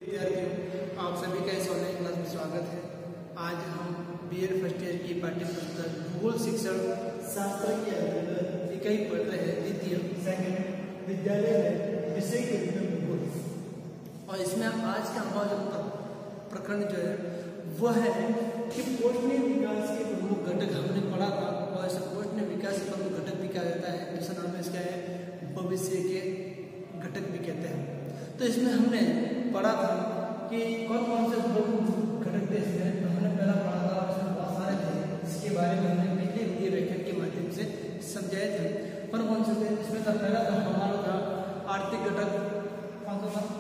विद्यार्थियों, आप सभी का इस ऑनलाइन क्लास में स्वागत है। आज हम बीएड फर्स्ट ईयर की पाठ्य पुस्तक भूगोल शिक्षण शास्त्र की इकाई पढ़ रहे हैं, द्वितीय सेकंड विद्यालय है विषय के रूप में भूगोल। और इसमें आज का हमारा जो प्रकरण जो है वह है कि पोषणीय विकास के प्रमुख घटक हमने पढ़ा था। और ऐसे पोषणीय विकास के प्रमुख घटक भी कहा जाता है, दूसरा नाम इसका है भविष्य के घटक भी कहते हैं। तो इसमें हमने पढ़ा था कि कौन कौन से घटक थे इसमें। तो हमने पहला पढ़ा था, उसमें बहुत सारे थे, इसके बारे में हमने पिछले वीडियो व्याख्यान के माध्यम से समझाए थे। कौन कौन से थे इसमें? था पहला था हमारा था आर्थिक घटक। कौन सा था?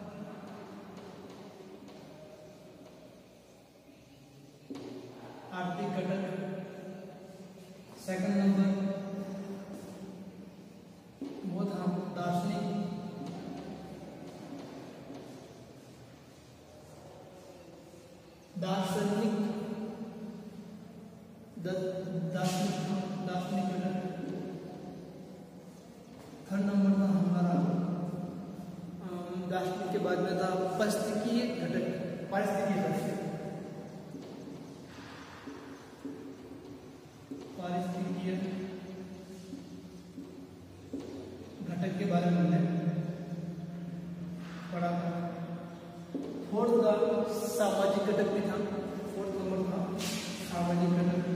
आर्थिक घटक। सेकंड नंबर वो था दार्शनिक। दार्शनिक घटक। थर्ड नंबर था हमारा दार्शनिक के बाद में था पारिस्थितिकीय घटक। पारिस्थितिकीय घटक के बारे में हमने पढ़ा था। फोर्थ का सामाजिक घटक भी था। फोर्थ नंबर था सामाजिक घटक।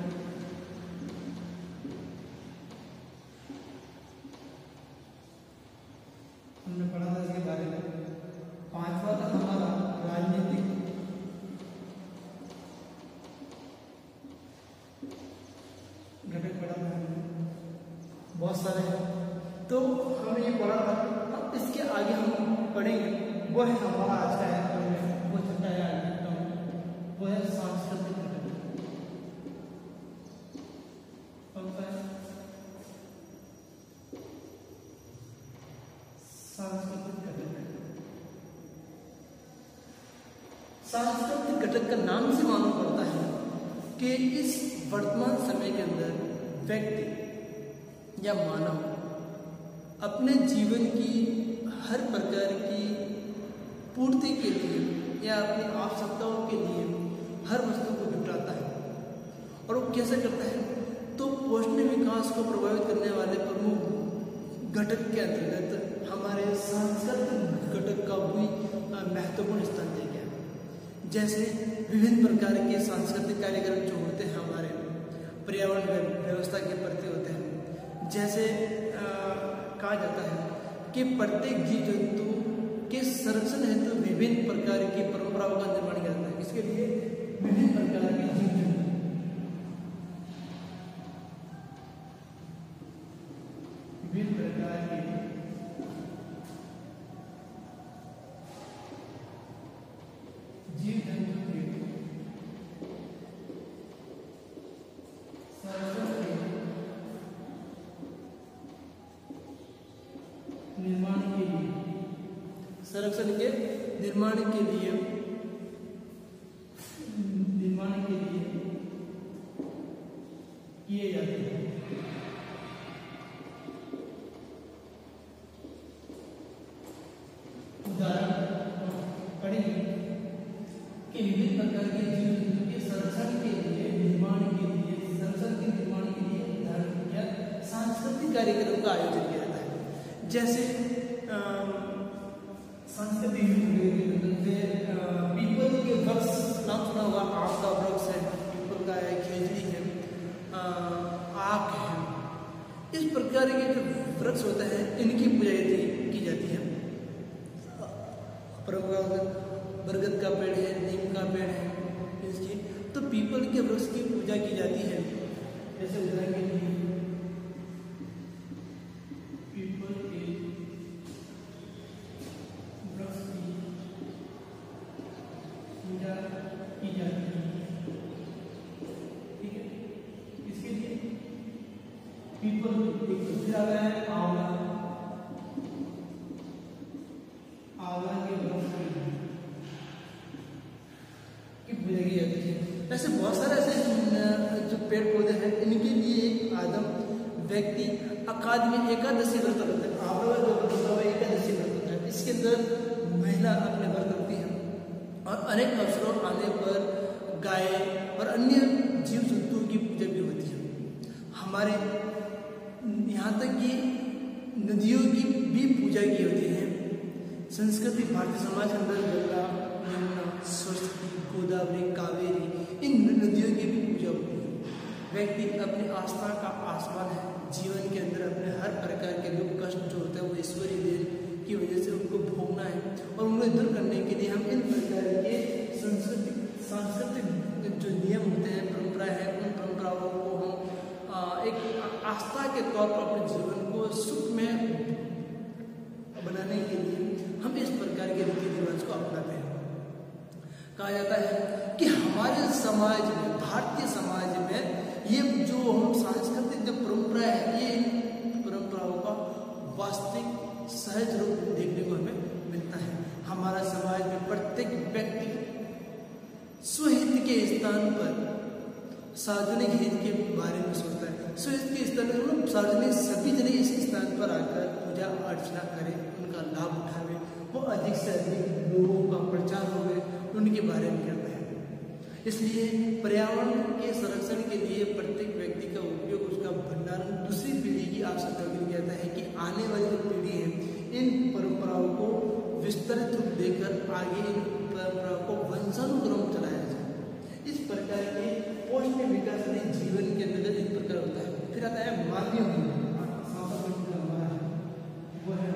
हमने पढ़ा था इसके बारे में। पांचवा था हमारा राजनीतिक घटक पढ़ा था हमने, बहुत सारे हैं। तो हमने ये पढ़ा था। अब इसके आगे हम पढ़ेंगे वो है हमारा आज का है, वो छठा है, वो है सांस्कृतिक घटक। कौन सा है? सांस्कृतिक घटक। सांस्कृतिक घटक का नाम से मालूम पड़ता है कि इस वर्तमान समय के अंदर व्यक्ति या मानव अपने जीवन की हर प्रकार की पूर्ति के लिए या अपनी आवश्यकताओं के लिए हर वस्तु को जुटाता है। और वो कैसे करता है? तो पोषणीय विकास को प्रभावित करने वाले प्रमुख घटक के अंतर्गत हमारे सांस्कृतिक घटक का भी महत्वपूर्ण स्थान दिया गया है। जैसे विभिन्न प्रकार के सांस्कृतिक कार्यक्रम जो होते हैं हमारे पर्यावरण व्यवस्था के प्रति होते हैं। जैसे कहा जाता है कि प्रत्येक जीव जंतु के संरक्षण हेतु विभिन्न प्रकार की परंपराओं का निर्माण किया जाता है। इसके लिए विभिन्न प्रकार के जीव जंतु, विभिन्न प्रकार के जीव जंतु के संरक्षण के निर्माण के लिए किए जाते हैं। उदाहरण पढ़ेंगे कि विभिन्न प्रकार के जीव जंतु के संरक्षण के लिए निर्माण के लिए उदाहरण या सांस्कृतिक कार्यक्रम का आयोजन किया जाता है। जैसे सांस्कृतिक पीपल के वृक्ष, नाम सुना होगा, आम का वृक्ष है, पीपल का है, खेजड़ी है, आक है। इस प्रकार के जो वृक्ष होते हैं इनकी पूजा की जाती है। परंपरागत बरगद का पेड़ है, नीम का पेड़ है, इसकी तो पीपल के वृक्ष की पूजा की जाती है। जैसे उदाहरण के लिए पीपल के वृक्ष की पूजा की जाती है। ठीक है, इसके लिए पीपल फिर आ गया है आंवला। आंवला के वृक्ष की पूजा की जाती है। ऐसे बहुत सारे ऐसे जो पेड़ पौधे हैं इनके लिए एक आदम व्यक्ति अकादमी एकादशी व्रत रखते हैं। आंवला जो व्रत होता है एकादशी व्रत होता है। इसके अंदर महिला अपने व्रत रखती है। और अनेक अवसरों आने पर गाय और अन्य जीव जंतुओं की पूजा भी होती है। हमारे यहाँ तक कि नदियों की भी पूजा की होती है। संस्कृति भारतीय समाज के अंदर गंगा, यमुना, सरस्वती, गोदावरी, कावेरी इन नदियों की भी पूजा होती है। व्यक्ति अपनी आस्था का आसमान है। जीवन के अंदर अपने हर प्रकार के दुख कष्ट जो होता है वो ईश्वरीय देन की वजह से उनको भोगना है और उन्हें दूर करने के लिए हम इन प्रकार के सांस्कृतिक जो नियम होते हैं, परंपरा है, उन परंपराओं को हम एक आस्था के तौर पर अपने जीवन को सुख में बनाने के लिए हम इस प्रकार के रीति रिवाज को अपनाते हैं। कहा जाता है कि हमारे समाज में, भारतीय समाज में ये जो हम सांस्कृतिक जो परंपरा है, ये परंपराओं का वास्तविक सहज रूप देखने को हमें मिलता है। हमारा समाज में प्रत्येक व्यक्ति स्वहित के स्थान पर सार्वजनिक हित के बारे में सोचता है। स्वहित के स्थान पर सार्वजनिक सभी जने इस स्थान पर आकर पूजा अर्चना करें, उनका लाभ उठावे, वो अधिक से अधिक लोगों का प्रचार हो गए, उनके बारे में करता है। इसलिए पर्यावरण के संरक्षण के लिए प्रत्येक व्यक्ति का उपयोग, उसका भंडारण दूसरी पीढ़ी की आवश्यकता के लिए कहता है कि आने वाली जो पीढ़ी है इन परंपराओं को विस्तृत रूप देकर आगे इन परंपराओं को वंशानुक्रम चलाया जाए। इस प्रकार के पौष्टिक विकास में जीवन के अंदर इस प्रकार होता है। फिर आता है मानवीय मूल्य। वो है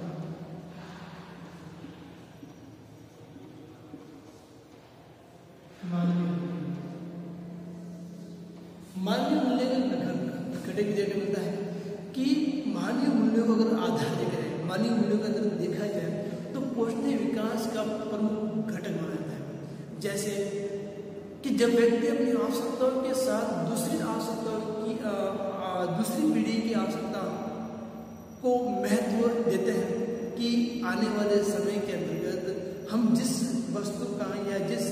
मानवीय मूल्य का घटक देखने मिलता है कि मानवीय मूल्यों को अगर आधार देखा जाए, मानवीय मूल्यों का अगर देखा जाए तो पौष्टिक विकास का प्रमुख घटक माना जाता है। जैसे कि जब व्यक्ति अपनी आवश्यकताओं के साथ दूसरी आवश्यकताओं की दूसरी पीढ़ी की आवश्यकता को महत्व देते हैं कि आने वाले समय के अंतर्गत हम जिस वस्तु का या जिस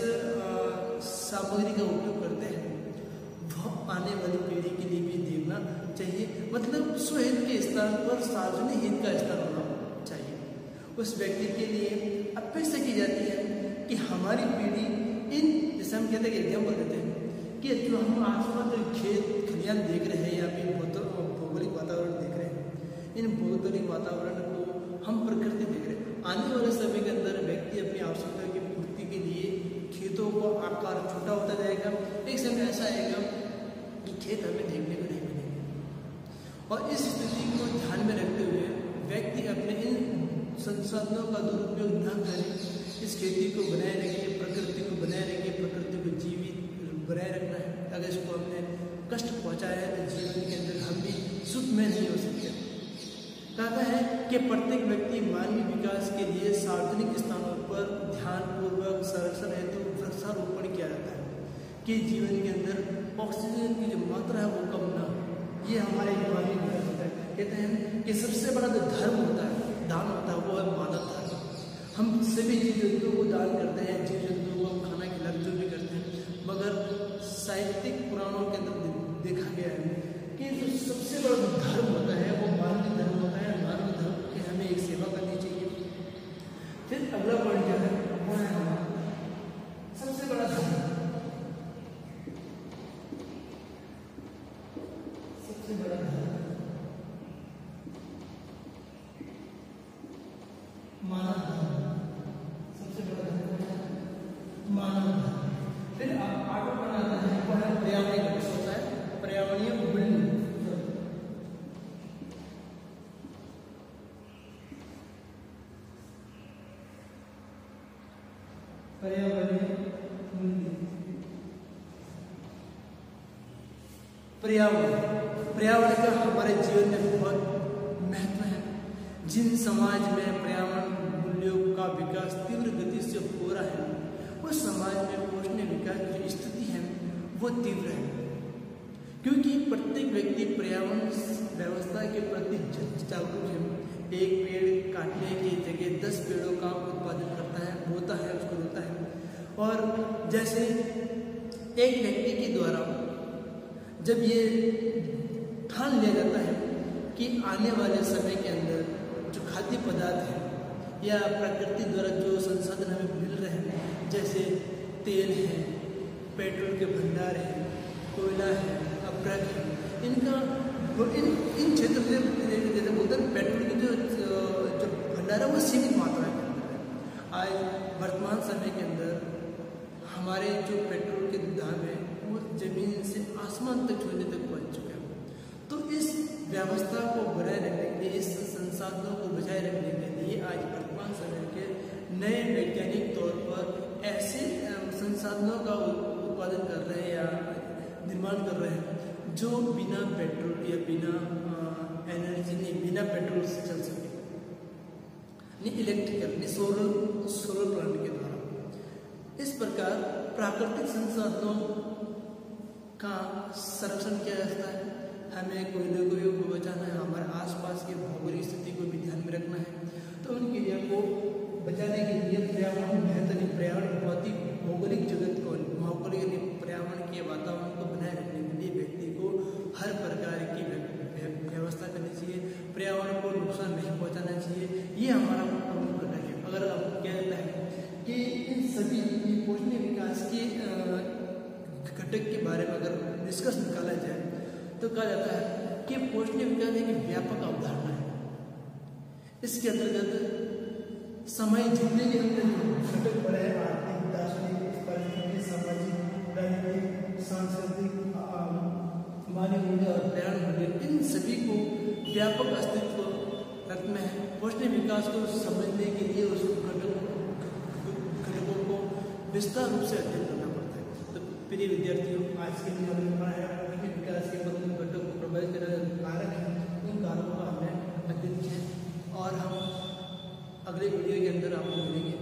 सामग्री का उपयोग करते हैं वह आने वाली पीढ़ी के लिए भी देखना चाहिए। मतलब स्वहित के स्थान पर सार्वजनिक हित का स्थान होना चाहिए। उस व्यक्ति के लिए अपेक्षा की जाती है कि हमारी पीढ़ी इन, जैसे हम कहते हैं एग्जाम्पल देते हैं कि जो हम आसपास जो खेत खलियान देख रहे हैं या फिर भौगोलिक वातावरण देख रहे हैं, इन भौगोलिक वातावरण को हम प्रकृति देख रहे हैं। आने वाले समय के अंदर व्यक्ति अपनी आवश्यकता की पूर्ति के लिए खेतों को आकार छोटा होता जाएगा। एक समय ऐसा आएगा कि खेत हमें देखने को नहीं मिलेंगे और इस स्थिति को ध्यान में रखते हुए व्यक्ति अपने इन संसाधनों का दुरुपयोग न करें, इस खेती को बनाए रखे, प्रकृति को बनाए रखे, प्रकृति को जीवित बनाए रखना है। अगर इसको हमने कष्ट पहुंचाया है तो जीवन के अंदर हम भी सुख में नहीं हो सकते। कहता है कि प्रत्येक व्यक्ति मानवीय विकास के लिए सार्वजनिक स्थानों पर ध्यानपूर्वक संरक्षण हेतु वृक्षारोपण किया जाता है कि जीवन के अंदर ऑक्सीजन की जो मात्रा है वो कम ना हो। ये हमारे मानवीय विकास होता है। कहते हैं कि सबसे बड़ा जो धर्म होता है, दान होता है, वो है मानव धर्म। हम सभी जीव जंतुओं को दान करते हैं, जीव जंतुओं को हम खाना खिला जो भी करते हैं, मगर साहित्यिक पुराणों के अंदर देखा गया है कि जो सबसे बड़ा धर्म होता है वो मानवीय धर्म होता है। मानवीय धर्म की हमें एक सेवा करनी चाहिए। फिर अगला पॉइंट क्या है, वो है हमारा सबसे बड़ा धर्म, सबसे बड़ा धर्म मानव धर्म। सबसे बड़ा धर्म है मानव धर्म। फिर आगे बनाता है वो है पर्यावरणीय घटक होता है, पर्यावरणीय मूल्य। पर्यावरणीय मूल्य, पर्यावरण का हमारे जीवन में बहुत महत्व है। जिन समाज में पर्यावरण मूल्यों का विकास तीव्र गति से हो रहा है उस समाज में पौष्टिक विकास की जो स्थिति है वो तीव्र है, क्योंकि प्रत्येक व्यक्ति पर्यावरण व्यवस्था के प्रति जागरूक है। एक पेड़ काटने की जगह 10 पेड़ों का उत्पादन करता है, बोता है, उसको रोता है। और जैसे एक व्यक्ति के द्वारा जब ये ठान लिया जाता है कि आने वाले समय के अंदर जो खाद्य पदार्थ है या प्रकृति द्वारा जो संसाधन हमें मिल रहे हैं, जैसे तेल है, पेट्रोल के भंडार है, कोयला है, अभ्रक है, इनका इन क्षेत्र से जैसे बोलते हैं पेट्रोल की जो भंडार है वो सीमित मात्रा के अंदर है। आज वर्तमान समय के अंदर हमारे जो पेट्रोल के दाम है वो जमीन से आसमान तक छूने तक पहुंच चुके हैं। तो इस व्यवस्था को बनाए रखने के लिए, इस संसाधनों को बचाए रखने के लिए आज वर्तमान समय के नए वैज्ञानिक तौर पर ऐसे संसाधनों का उत्पादन कर रहे हैं या निर्माण कर रहे हैं जो बिना पेट्रोल या बिना एनर्जी नहीं, बिना पेट्रोल से चल सके, नहीं इलेक्ट्रिकल, नहीं सोलर प्लांट के द्वारा। इस प्रकार प्राकृतिक संसाधनों का संरक्षण किया जाता है। हमें कोयले को भी बचाना है, हमारे आसपास की भौगोलिक स्थिति को भी ध्यान में रखना है। तो उन क्रिया को बचाने के लिए पर्यावरण बेहतरीन, पर्यावरण भौतिक भौगोलिक जगत को, भौगोलिक पर्यावरण के वातावरण को बनाए रखने के लिए व्यक्ति को हर प्रकार की व्यवस्था करनी चाहिए, पर्यावरण को नुकसान नहीं पहुंचाना चाहिए। ये हमारा प्रमुख घटक है। अगर आपको कहा जाता है कि इन सभी पोषणीय विकास के घटक के बारे में अगर निष्कर्ष निकाला जाए तो कहा जाता है कि पोषणीय विकास एक व्यापक अवधारणा है। इसके अंतर्गत समय जितने भी हमने घटक पढ़े हैं, आर्थिक, दार्शनिक, पारिस्थितिक, सामाजिक, राजनीतिक, सांस्कृतिक, मानवीय मूल्य और पर्यावरण मूल्य, इन सभी को व्यापक अस्तित्व रखना है। पोषणीय विकास को समझने के लिए उस घटकों को विस्तार रूप से अध्ययन करना पड़ता है। तो प्रिय विद्यार्थियों, आज के लिए हमने पढ़ाया पोषणीय विकास के प्रमुख घटक को प्रभावित करने वाले कारक हैं, उन कारकों का हमने अध्ययन किया और हम अगले वीडियो के अंदर आपको मिलेंगे।